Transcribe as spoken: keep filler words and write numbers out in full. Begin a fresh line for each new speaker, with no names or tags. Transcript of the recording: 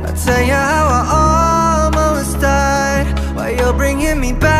I'll tell you how I almost died, while you're bringing me back.